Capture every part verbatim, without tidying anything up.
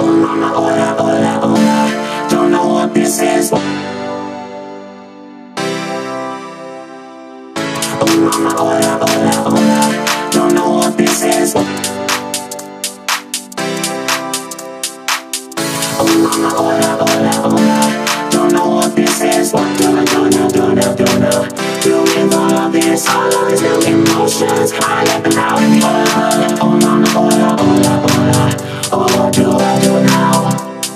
mama, hola, hola, hola. Don't know what this is. Oh mama, hola, hola, hola. Don't know what this is. Oh mama, hola, hola, hola. Don't know what this is. What do I do now, do now, do now? Do with all of this, all of these new emotions, high up and out in the air. Oh mama, hola, hola, hola. Oh, what do I do now?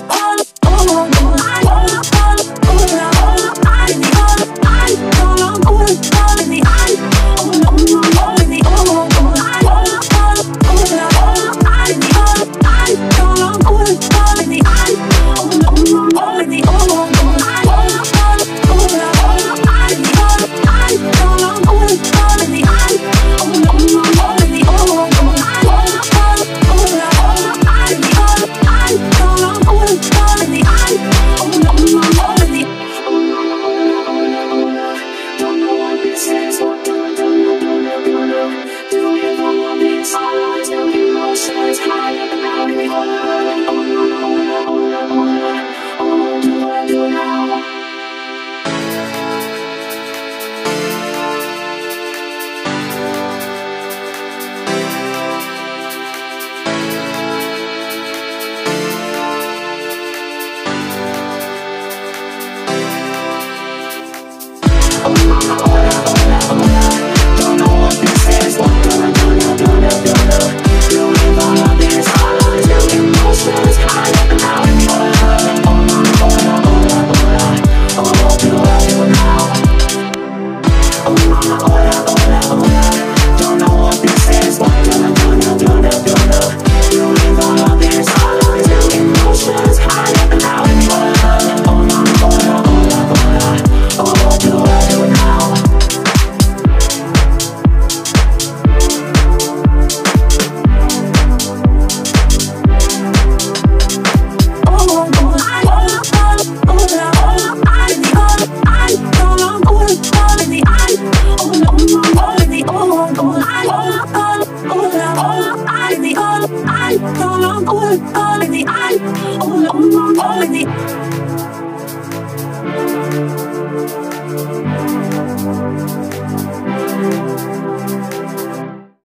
All in the eye, all, all, all in the